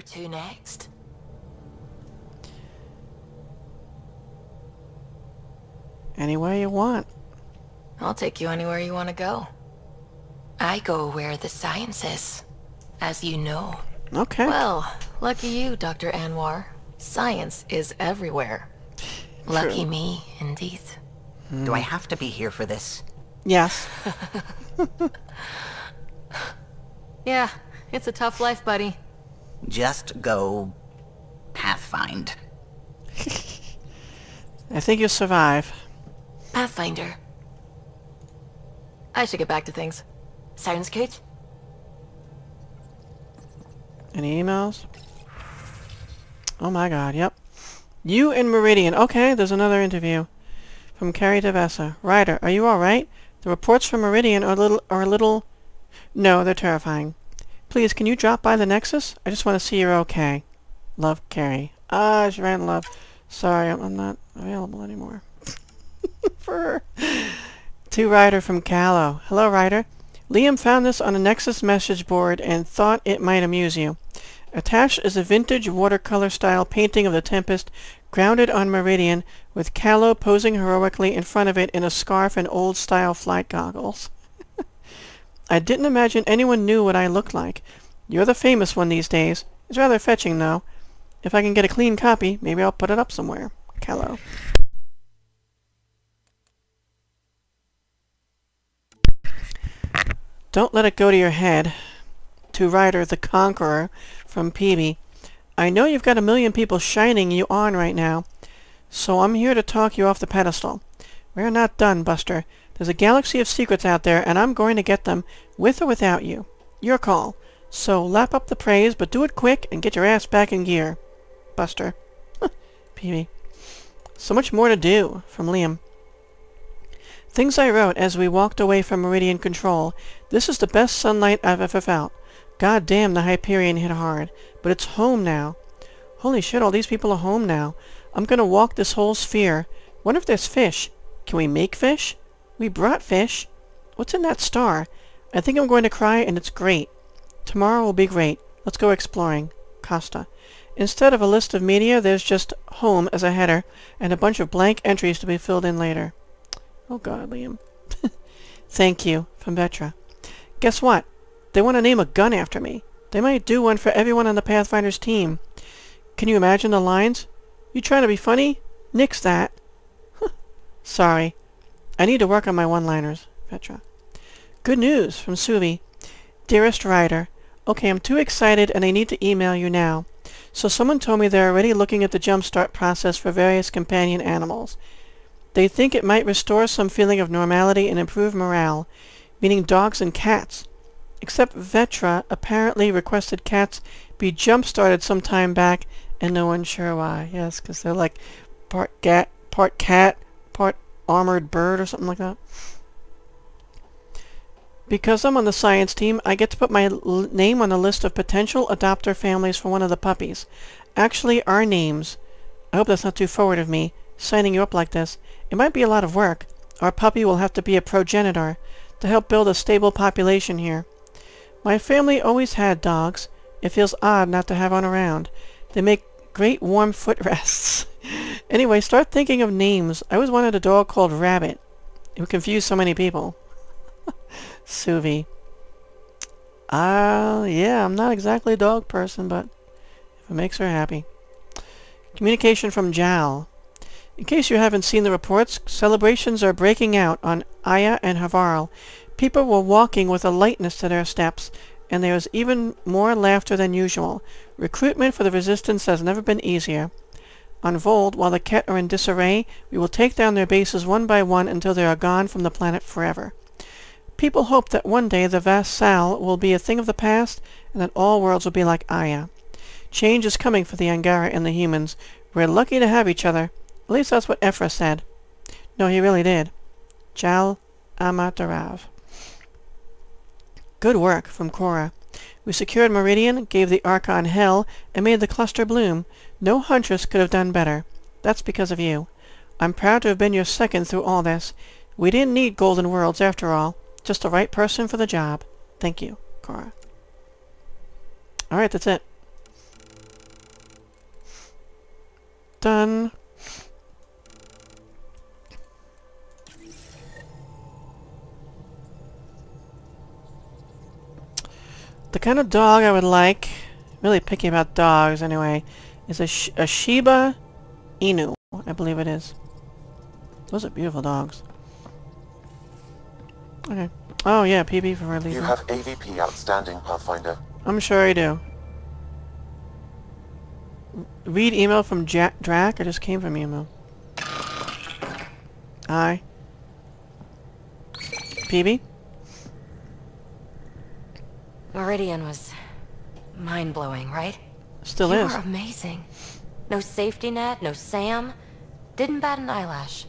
to next? Anywhere you want. I'll take you anywhere you want to go. I go where the science is, as you know. Okay. Well, lucky you, Dr. Anwar. Science is everywhere. Lucky me, indeed. Do I have to be here for this? Yes. Yeah, it's a tough life, buddy. Just go pathfind. I think you'll survive. Pathfinder. I should get back to things. Sounds good? Any emails? Oh my god, yep. You in Meridian. Okay, there's another interview. From Carrie DeVessa. Ryder, are you alright? The reports from Meridian are a little... No, they're terrifying. Please, can you drop by the Nexus? I just want to see you're okay. Love, Carrie. Ah, she ran love. Sorry, I'm not available anymore. For her. To Ryder from Callow. Hello, Ryder. Liam found this on a Nexus message board and thought it might amuse you. Attached is a vintage watercolor-style painting of the Tempest, grounded on Meridian, with Callow posing heroically in front of it in a scarf and old-style flight goggles. I didn't imagine anyone knew what I looked like. You're the famous one these days. It's rather fetching, though. If I can get a clean copy, maybe I'll put it up somewhere. Callow. Don't let it go to your head. To Ryder the Conqueror from Peavy. I know you've got a million people shining you on right now, so I'm here to talk you off the pedestal. We're not done, Buster. There's a galaxy of secrets out there, and I'm going to get them, with or without you. Your call. So lap up the praise, but do it quick and get your ass back in gear. Buster. Peavy. So much more to do. From Liam. Things I wrote as we walked away from Meridian Control. This is the best sunlight I've ever felt. God damn, the Hyperion hit hard. But it's home now. Holy shit, all these people are home now. I'm gonna walk this whole sphere. Wonder if there's fish. Can we make fish? We brought fish. What's in that star? I think I'm going to cry, and it's great. Tomorrow will be great. Let's go exploring. Costa. Instead of a list of media, there's just home as a header, and a bunch of blank entries to be filled in later. Oh god, Liam. Thank you. From Vetra. Guess what? They want to name a gun after me. They might do one for everyone on the Pathfinder's team. Can you imagine the lines? You trying to be funny? Nix that. Sorry. I need to work on my one-liners. Vetra. Good news from Suvi. Dearest Ryder. Okay, I'm too excited and I need to email you now. So someone told me they're already looking at the jumpstart process for various companion animals. They think it might restore some feeling of normality and improve morale, meaning dogs and cats. Except Vetra apparently requested cats be jump-started some time back, and no one's sure why. Yes, because they're like part cat, part armored bird or something like that. Because I'm on the science team, I get to put my name on a list of potential adopter families for one of the puppies. Actually, our names. I hope that's not too forward of me, signing you up like this. It might be a lot of work. Our puppy will have to be a progenitor to help build a stable population here. My family always had dogs. It feels odd not to have one around. They make great warm footrests. Anyway, start thinking of names. I always wanted a dog called Rabbit. It would confuse so many people. Suvi. Yeah, I'm not exactly a dog person, but if it makes her happy. Communication from Jal. In case you haven't seen the reports, celebrations are breaking out on Aya and Havarl. People were walking with a lightness to their steps, and there was even more laughter than usual. Recruitment for the Resistance has never been easier. On Vold, while the Ket are in disarray, we will take down their bases one by one until they are gone from the planet forever. People hope that one day the Vassal will be a thing of the past, and that all worlds will be like Aya. Change is coming for the Angara and the humans. We're lucky to have each other. At least that's what Ephra said. No, he really did. Jal Amatarav. Good work, from Cora. We secured Meridian, gave the Archon hell, and made the cluster bloom. No Huntress could have done better. That's because of you. I'm proud to have been your second through all this. We didn't need Golden Worlds after all. Just the right person for the job. Thank you, Cora. Alright, that's it. done. The kind of dog I would like, really picky about dogs anyway, is a Shiba Inu, I believe it is. Those are beautiful dogs. Okay. Oh yeah, PB for release. You have AVP outstanding, Pathfinder. I'm sure I do. Read email from Drac? I just came from email. Hi. PB? Meridian was mind-blowing, right? Still You is. were amazing. No safety net, no s.a.m. Didn't bat an eyelash.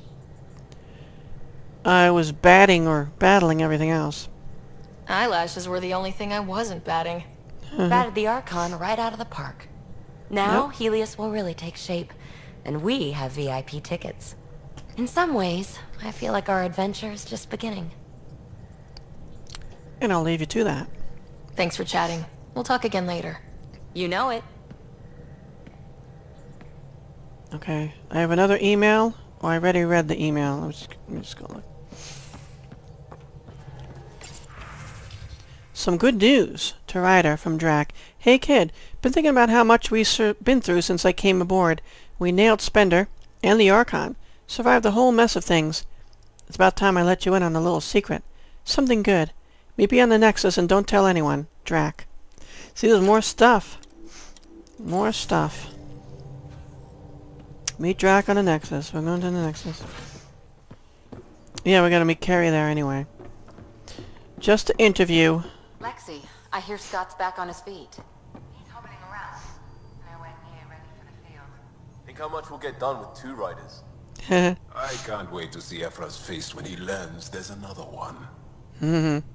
I was battling everything else. Eyelashes were the only thing I wasn't batting. Batted the Archon right out of the park. Now, Yep. Helios will really take shape, and we have VIP tickets. In some ways, I feel like our adventure is just beginning. And I'll leave you to that. Thanks for chatting. We'll talk again later. You know it. Okay. I have another email. Oh, I already read the email. Let me just go look. Some good news to Ryder from Drac. Hey kid, been thinking about how much we've been through since I came aboard. We nailed Spender and the Archon. Survived the whole mess of things. It's about time I let you in on a little secret. Something good. Meet me on the Nexus and don't tell anyone. Drac. See, there's more stuff. More stuff. Meet Drac on the Nexus. We're going to the Nexus. Yeah, we gotta meet Carrie there anyway. Just to interview. Lexi, I hear Scott's back on his feet. He's hobbling around. Nowhere near ready for the field. Think how much we'll get done with 2 riders? I can't wait to see Ephra's face when he learns there's another one. Mm-hmm.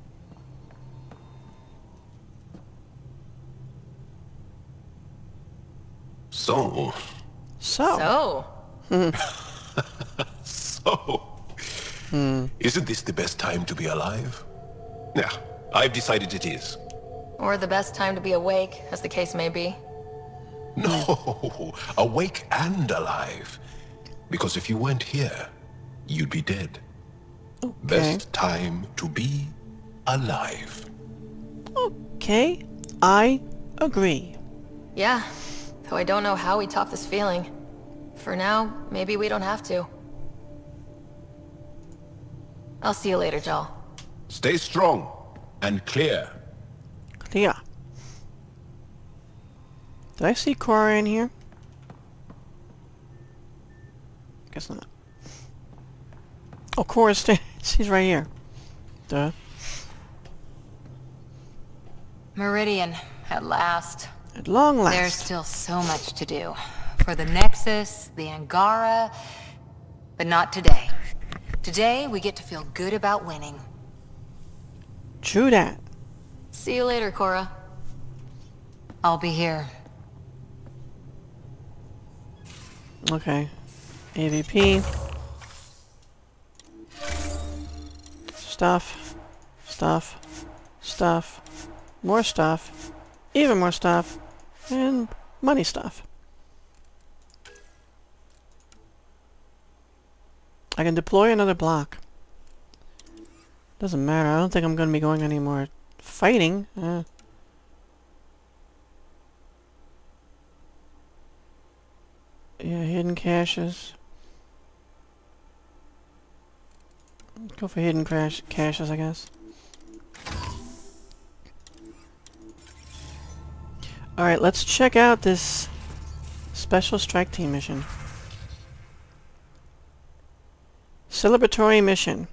So... So? Isn't this the best time to be alive? Yeah, I've decided it is. Or the best time to be awake, as the case may be. No, awake and alive. Because if you weren't here, you'd be dead. Best time to be alive. Okay, I agree. Yeah, though I don't know how we top this feeling. For now, maybe we don't have to. I'll see you later, Joel. Stay strong and clear. Clear. Did I see Cora in here? Guess not. Oh, Cora's she's right here. Duh. Meridian, at last. At long last. There's still so much to do. For the Nexus, the Angara, but not today. Today, we get to feel good about winning. True that. See you later, Cora. I'll be here. Okay. AVP. Stuff. Stuff. Stuff. More stuff. Even more stuff. And money stuff. I can deploy another block. Doesn't matter. I don't think I'm going to be going any more fighting. Yeah, hidden caches. Go for hidden caches, I guess. Alright, let's check out this Special Strike Team mission. Celebratory mission.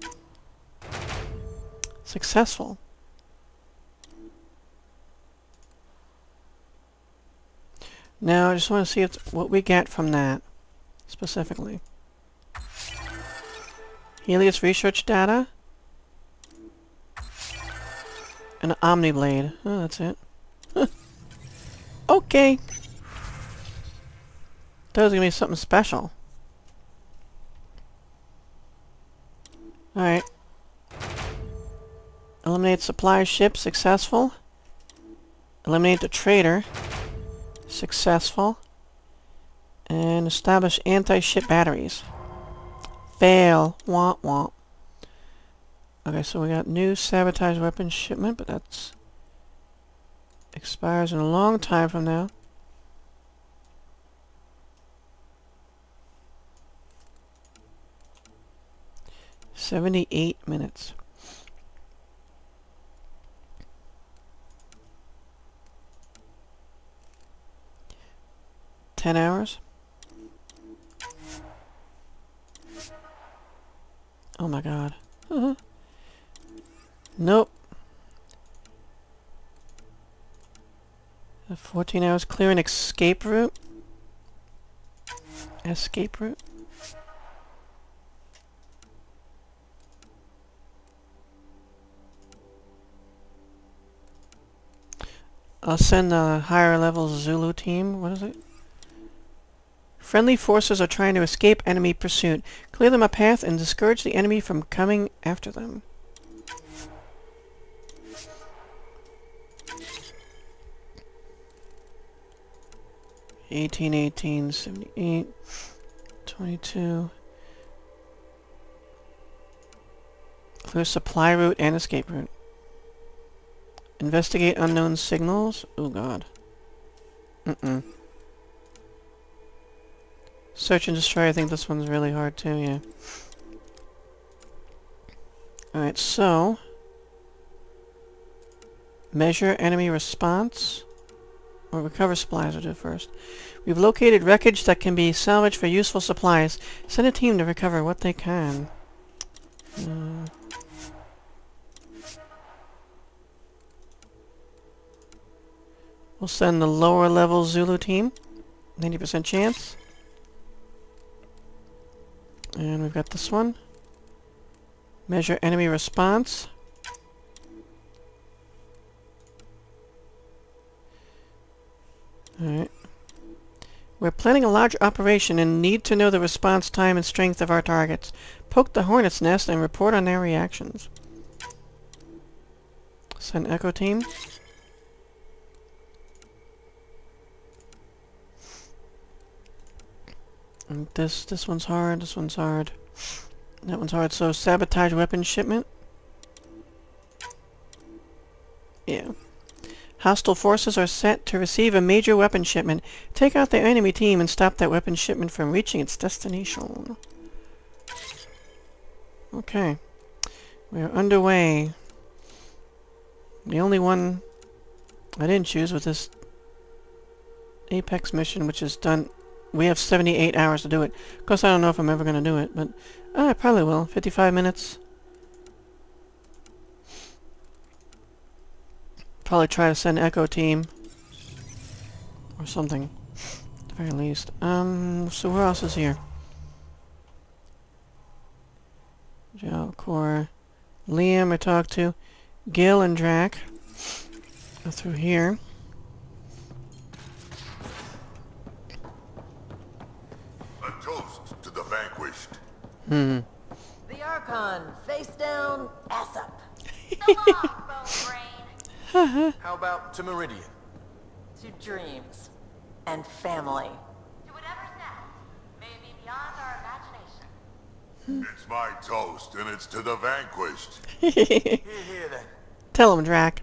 Successful. Now, I just want to see what we get from that, specifically. Helios research data. An Omniblade. Oh, that's it. Okay. Thought it was gonna be something special. Alright. Eliminate supply ship. Successful. Eliminate the trader. Successful. And establish anti-ship batteries. Fail. Womp womp. Okay, so we got new sabotage weapons shipment, but that's expires in a long time from now. "78 minutes. "10 hours. Oh my god. Nope. 14 hours. Clear an escape route. Escape route. I'll send the higher level Zulu team. What is it? Friendly forces are trying to escape enemy pursuit. Clear them a path and discourage the enemy from coming after them. "18, 78, 22. Clear supply route and escape route. Investigate unknown signals." Oh god. Search and destroy. I think this one's really hard too, yeah. Alright, so measure enemy response. Or recover supplies will do first. We've located wreckage that can be salvaged for useful supplies. Send a team to recover what they can. We'll send the lower level Zulu team. 90% chance. And we've got this one. Measure enemy response. Alright. We're planning a large operation and need to know the response time and strength of our targets. Poke the hornet's nest and report on their reactions. Send Echo team. And this one's hard, this one's hard. That one's hard, so sabotage weapons shipment. Yeah. Hostile forces are set to receive a major weapon shipment. Take out the enemy team and stop that weapon shipment from reaching its destination. Okay. We are underway. The only one I didn't choose was this Apex mission, which is done. We have 78 hours to do it. Of course, I don't know if I'm ever going to do it, but I probably will. 55 minutes. Probably try to send Echo team. Or something. At the very least. So who else is here? Joe, Core. Liam I talked to. Gil and Drac. Go through here. A toast to the vanquished. The Archon, face down, ass up. How about to Meridian? To dreams. And family. To whatever's next, may it be beyond our imagination. It's my toast, and it's to the vanquished. Here then. Tell him, Drac.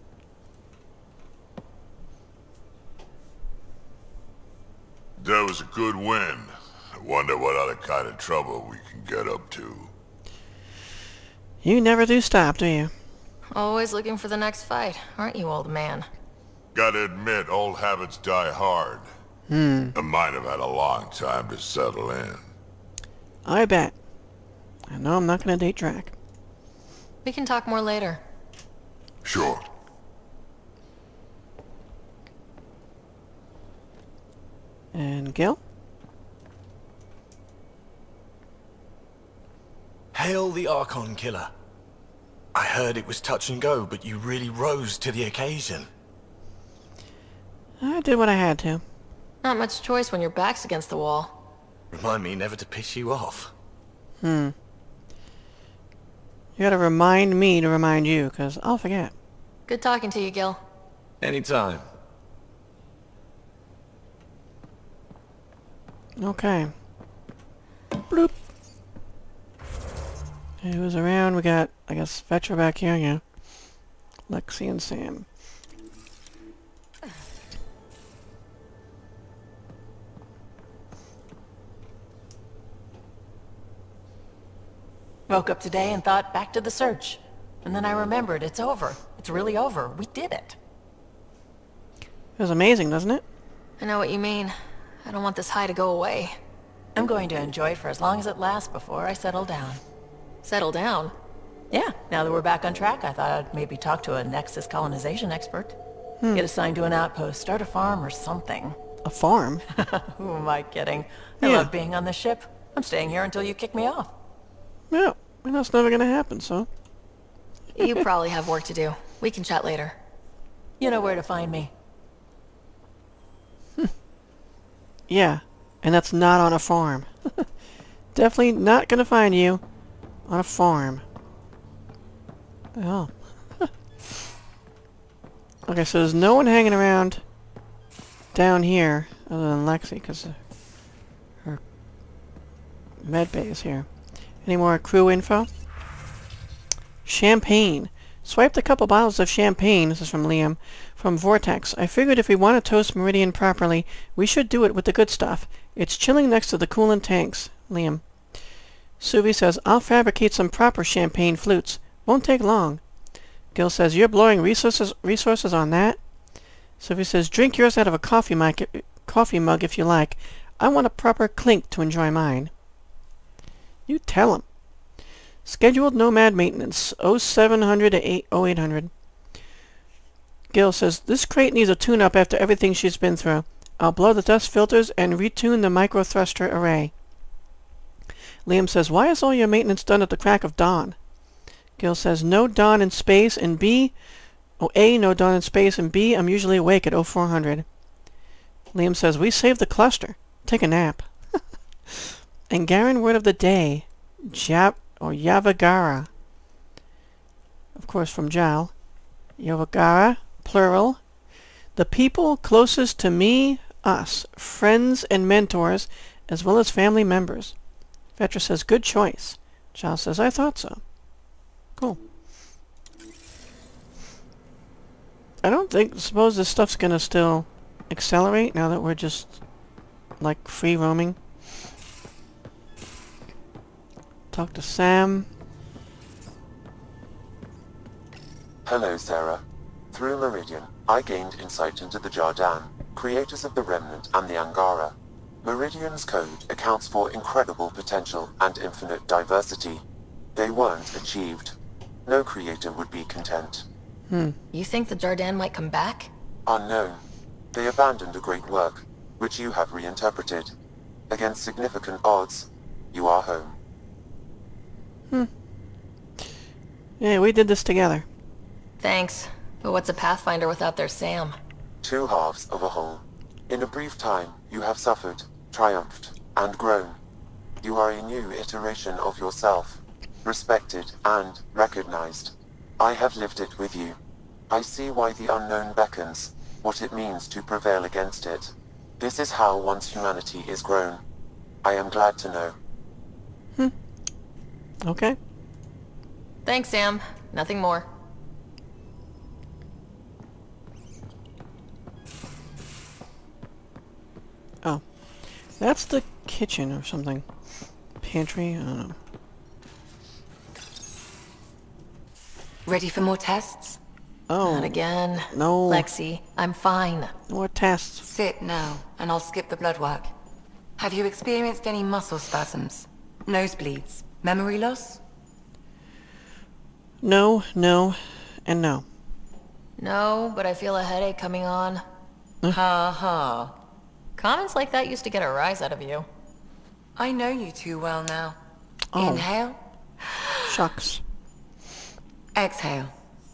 That was a good win. I wonder what other kind of trouble we can get up to. You never do stop, do you? Always looking for the next fight, aren't you, old man? Gotta admit, old habits die hard. And mine have had a long time to settle in. I bet. I know I'm not going to date Drac. We can talk more later. Sure. And Gil? Hail the Archon killer. I heard it was touch and go, but you really rose to the occasion. I did what I had to. Not much choice when your back's against the wall. Remind me never to piss you off. You gotta remind me to remind you, because I'll forget. Good talking to you, Gil. Anytime. Okay. Bloop. Hey, who's around? We got, I guess, Vetra back here, yeah. Lexi and Sam. Woke up today and thought back to the search. And then I remembered it's over. It's really over. We did it. It was amazing, doesn't it? I know what you mean. I don't want this high to go away. I'm going to enjoy it for as long as it lasts before I settle down. Settle down. Yeah, now that we're back on track, I thought I'd maybe talk to a Nexus colonization expert. Get assigned to an outpost, start a farm or something. A farm? Who am I kidding? I love being on the ship. I'm staying here until you kick me off. Yeah, well, that's never gonna happen, so. You probably have work to do. We can chat later. You know where to find me. Yeah, and that's not on a farm. Definitely not gonna find you on a farm. The hell? Okay, so there's no one hanging around down here other than Lexi, because her med bay is here. Any more crew info? Champagne. Swiped a couple bottles of champagne, this is from Liam, from Vortex. I figured if we want to toast Meridian properly, we should do it with the good stuff. It's chilling next to the coolant tanks. Liam. Suvi says, I'll fabricate some proper champagne flutes. Won't take long. Gil says, you're blowing resources on that? Suvi says, drink yours out of a coffee mug if you like. I want a proper clink to enjoy mine. You tell him. Scheduled nomad maintenance, 0700 to 0800. Gil says, this crate needs a tune-up after everything she's been through. I'll blow the dust filters and retune the micro-thruster array. Liam says, why is all your maintenance done at the crack of dawn? Gil says, no dawn in space, and B... Oh, A, no dawn in space, and B, I'm usually awake at 0400. Liam says, we saved the cluster. Take a nap. And Garen word of the day. Yavagara. Of course from Jal. Yavagara, plural. The people closest to me, us, friends and mentors, as well as family members. Vetra says, good choice. Jal says, I thought so. Cool. I don't suppose this stuff's gonna still accelerate now that we're just, like, free roaming. Talk to Sam. Hello, Sarah. Through Meridian, I gained insight into the Jardan, creators of the Remnant and the Angara. Meridian's code accounts for incredible potential and infinite diversity. They weren't achieved. No creator would be content. You think the Jardan might come back? Unknown. They abandoned a great work, which you have reinterpreted. Against significant odds, you are home. Yeah, we did this together. Thanks. But what's a Pathfinder without their Sam? Two halves of a whole. In a brief time, you have suffered, triumphed, and grown. You are a new iteration of yourself, respected and recognized. I have lived it with you. I see why the unknown beckons, what it means to prevail against it. This is how one's humanity is grown. I am glad to know. Okay. Thanks, Sam. Nothing more. Oh. That's the kitchen or something. Pantry? I don't know. Ready for more tests? Oh. Not again. No. Lexi, I'm fine. More tests. Sit now, and I'll skip the blood work. Have you experienced any muscle spasms? Nosebleeds? Memory loss? No, no, and no. No, but I feel a headache coming on. Ha ha. Comments like that used to get a rise out of you. I know you too well now. Oh. Inhale. Shucks. Exhale.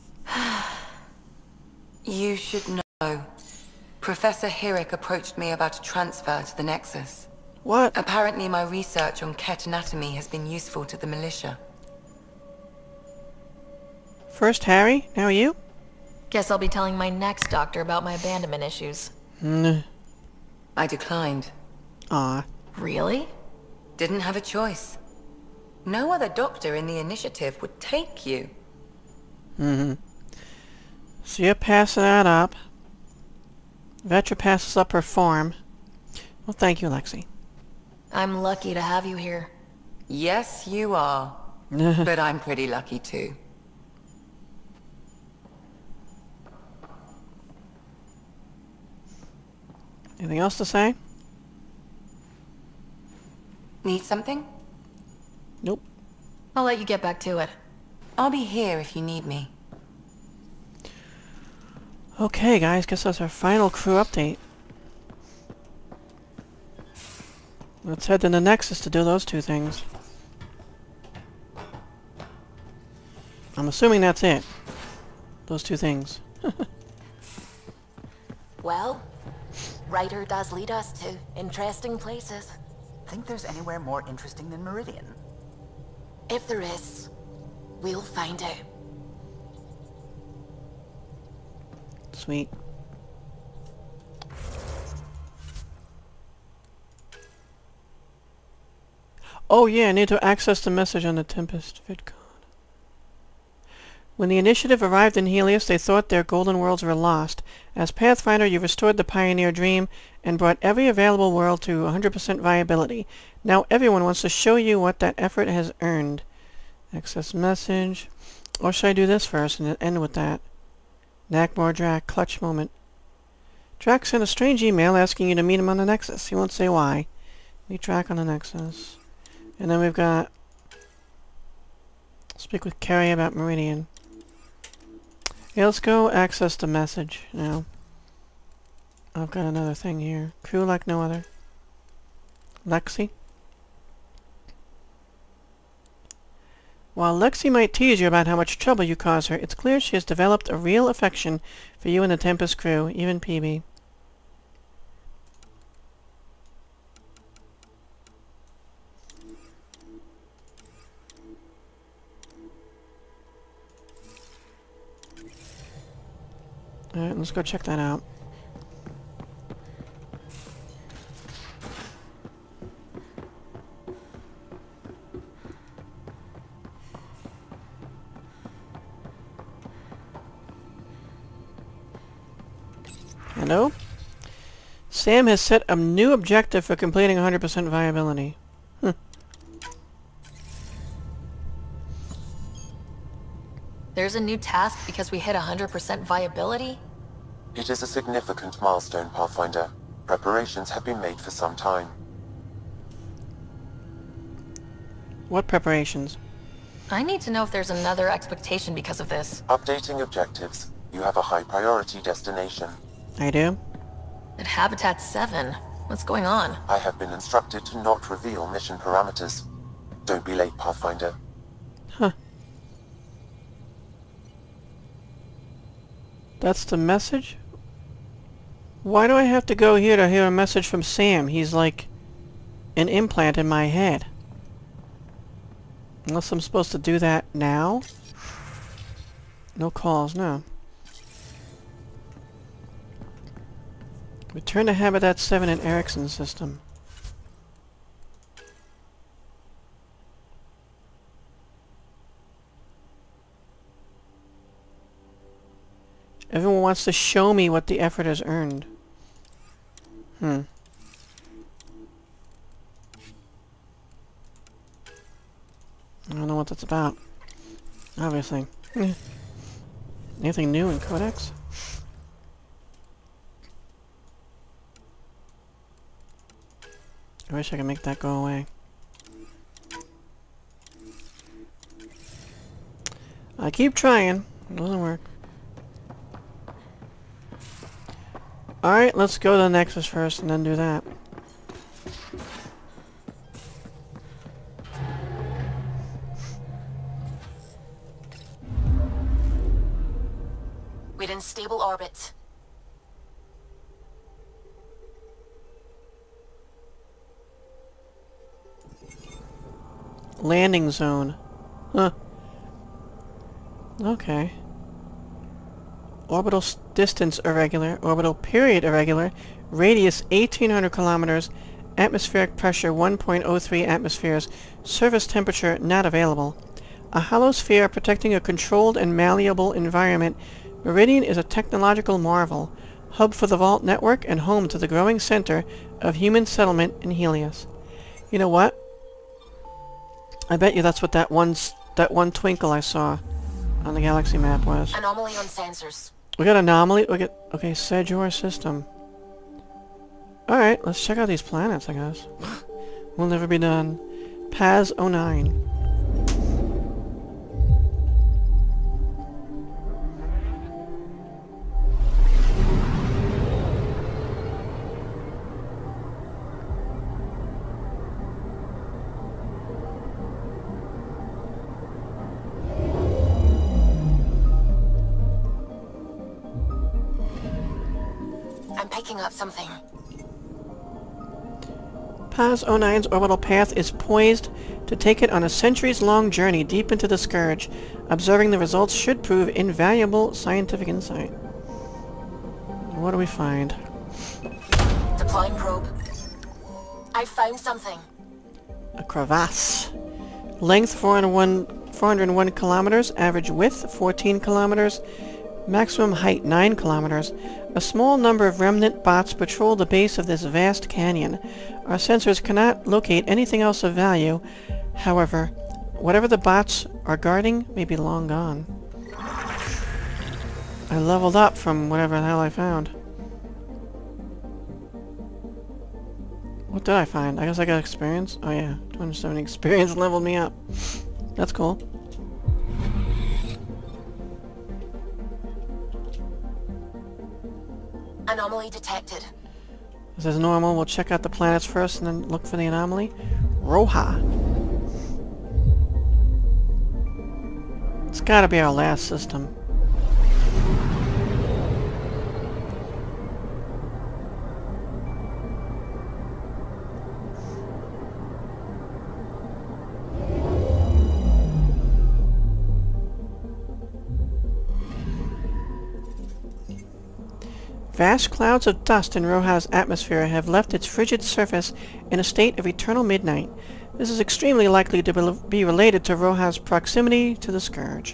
You should know. Professor Hirik approached me about a transfer to the Nexus. What? Apparently my research on Ket anatomy has been useful to the militia. First Harry, now you? Guess I'll be telling my next doctor about my abandonment issues. Nah. I declined. Aw. Really? Didn't have a choice. No other doctor in the initiative would take you. Mm-hmm. So you're passing that up. Vetra passes up her form. Well, thank you, Lexi. I'm lucky to have you here. Yes, you are. But I'm pretty lucky too. Anything else to say? Need something? Nope. I'll let you get back to it. I'll be here if you need me. Okay, guys, guess that's our final crew update. Let's head to the Nexus to do those two things. I'm assuming that's it. Those two things. Well, Ryder does lead us to interesting places. Think there's anywhere more interesting than Meridian? If there is, we'll find out. Sweet. Oh yeah, I need to access the message on the Tempest VidCon. When the Initiative arrived in Helios, they thought their golden worlds were lost. As Pathfinder, you restored the Pioneer dream and brought every available world to 100% viability. Now everyone wants to show you what that effort has earned. Access message. Or should I do this first and end with that? Nakmor Drac, clutch moment. Drac sent a strange email asking you to meet him on the Nexus. He won't say why. Meet Drac on the Nexus. And then we've got... Speak with Carrie about Meridian. Yeah, let's go access the message now. I've got another thing here. Crew like no other. Lexi. While Lexi might tease you about how much trouble you cause her, it's clear she has developed a real affection for you and the Tempest crew, even PB. Alright, let's go check that out. Hello? S.a.m has set a new objective for completing 100% viability. There's a new task because we hit 100% viability? It is a significant milestone, Pathfinder. Preparations have been made for some time. What preparations? I need to know if there's another expectation because of this. Updating objectives. You have a high priority destination. I do? At Habitat 7? What's going on? I have been instructed to not reveal mission parameters. Don't be late, Pathfinder. Huh. That's the message? Why do I have to go here to hear a message from S.a.m? He's like an implant in my head. Unless I'm supposed to do that now? No calls, no. Return to Habitat 7 in Erickson system. Everyone wants to show me what the effort has earned. I don't know what that's about. Obviously. Anything new in Codex? I wish I could make that go away. I keep trying. It doesn't work. Alright, let's go to the Nexus first and then do that. We're in stable orbit. Landing zone. Huh. Okay. Orbital distance irregular. Orbital period irregular. Radius 1,800 kilometers. Atmospheric pressure 1.03 atmospheres. Surface temperature not available. A hollow sphere protecting a controlled and malleable environment. Meridian is a technological marvel. Hub for the Vault Network and home to the growing center of human settlement in Helios. You know what? I bet you that's what that one twinkle I saw on the galaxy map was. Anomaly on sensors. We got anomaly. We got okay. Sedgwick system. All right, let's check out these planets. I guess we'll never be done. Paz 09. Picking up something. Paz 09's orbital path is poised to take it on a centuries-long journey deep into the Scourge. Observing the results should prove invaluable scientific insight. What do we find? Deploying probe. I found something. A crevasse. Length 401 kilometers. Average width 14 kilometers. Maximum height 9 kilometers. A small number of remnant bots patrol the base of this vast canyon. Our sensors cannot locate anything else of value. However, whatever the bots are guarding may be long gone. I leveled up from whatever the hell I found. What did I find? I guess I got experience? Oh yeah, 270 experience leveled me up. That's cool. Anomaly detected. This is normal. We'll check out the planets first and then look for the anomaly. Roja. It's gotta be our last system. Vast clouds of dust in Roja's atmosphere have left its frigid surface in a state of eternal midnight. This is extremely likely to be related to Roja's proximity to the Scourge.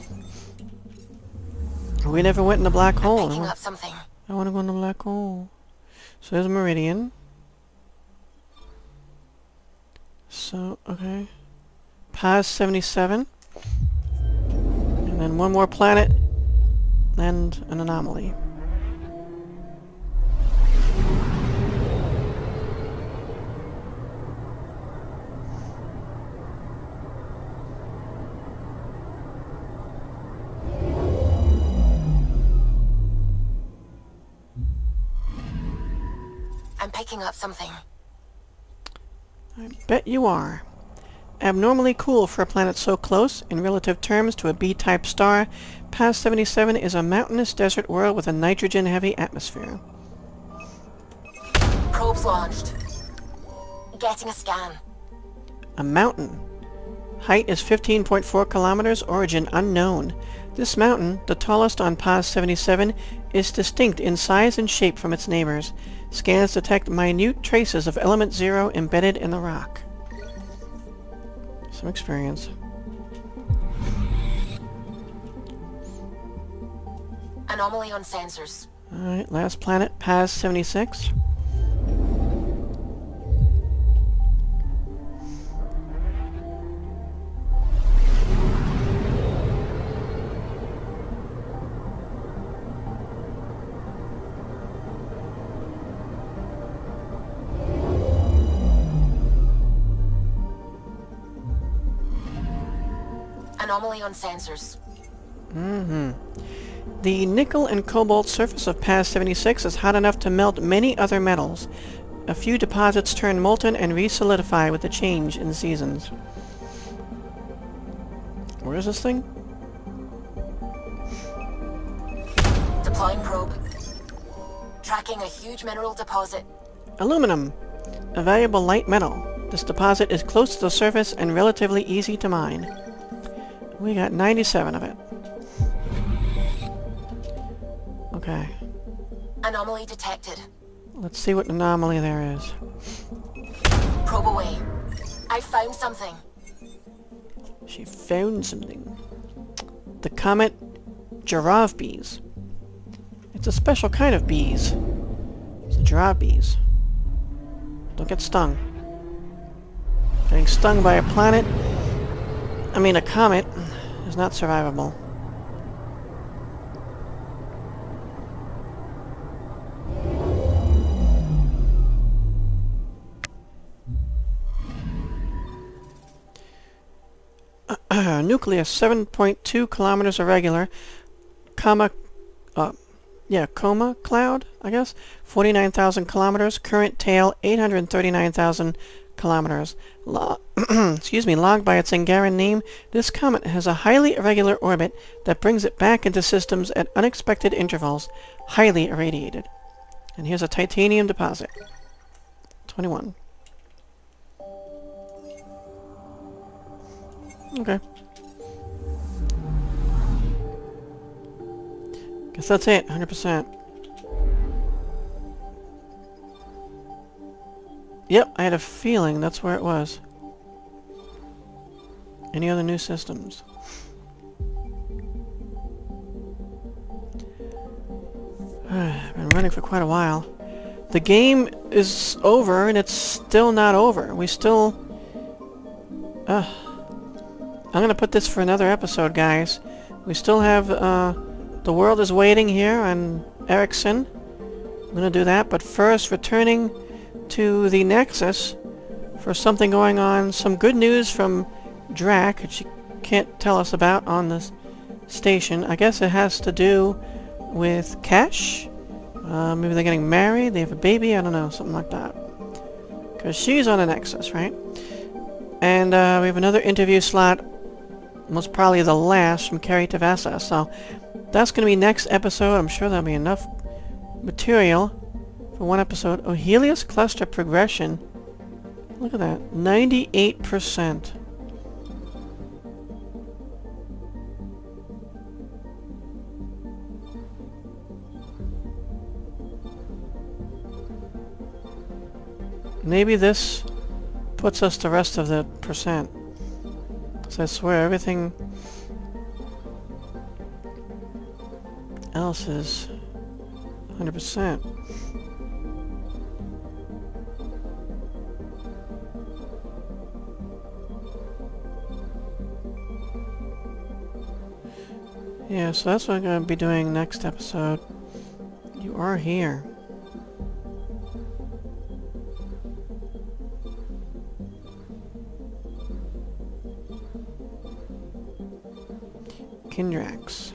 We never went in the black hole. Picking up something. I want to go in the black hole. So there's a Meridian. So, okay. Paz 77. And then one more planet. And an anomaly. I'm picking up something. I bet you are. Abnormally cool for a planet so close, in relative terms, to a B-type star. Paz 77 is a mountainous desert world with a nitrogen-heavy atmosphere. Probes launched. Getting a scan. A mountain. Height is 15.4 kilometers, origin unknown. This mountain, the tallest on Paz 77, is distinct in size and shape from its neighbors. Scans detect minute traces of element 0 embedded in the rock. Some experience. Anomaly on sensors. Alright, last planet, Paz 76. Anomaly on sensors. The nickel and cobalt surface of Paz 76 is hot enough to melt many other metals. A few deposits turn molten and re-solidify with the change in seasons. Where is this thing? Deploying probe. Tracking a huge mineral deposit. Aluminum. A valuable light metal. This deposit is close to the surface and relatively easy to mine. We got 97 of it. Okay. Anomaly detected. Let's see what anomaly there is. Probe away. I found something. She found something. The comet giraffe bees. It's a special kind of bees. It's the giraffe bees. Don't get stung. Getting stung by a planet, I mean a comet, is not survivable. Nucleus 7.2 kilometers irregular. Coma cloud, I guess. 49,000 kilometers. Current tail 839,000 kilometers. Excuse me, logged by its Angaran name, this comet has a highly irregular orbit that brings it back into systems at unexpected intervals. Highly irradiated. And here's a titanium deposit. 21. Okay. Guess that's it, 100%. Yep, I had a feeling that's where it was. Any other new systems? I've been running for quite a while. The game is over, and it's still not over. We still... I'm gonna put this for another episode, guys. We still have, The World is Waiting here on XII. I'm gonna do that, but first, returning to the Nexus for something going on. Some good news from Drac, which she can't tell us about on this station. I guess it has to do with Cash. Maybe they're getting married, they have a baby, I don't know, something like that. Because she's on a Nexus, right? And we have another interview slot, most probably the last, from Carrie Tavassa. So that's going to be next episode. I'm sure there'll be enough material for one episode. Oh, Helios cluster progression. Look at that. 98%. Maybe this puts us the rest of the percent. Because I swear everything else is 100%. Yeah, so that's what I'm going to be doing next episode. You are here. Kindrax.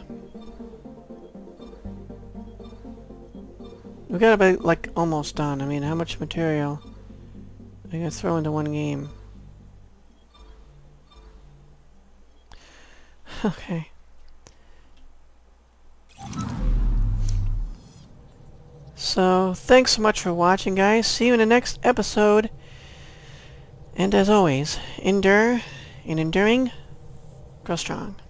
We gotta be, like, almost done. I mean, how much material are you gonna throw into one game? Okay. So, thanks so much for watching, guys. See you in the next episode. And as always, endure, and enduring, grow strong.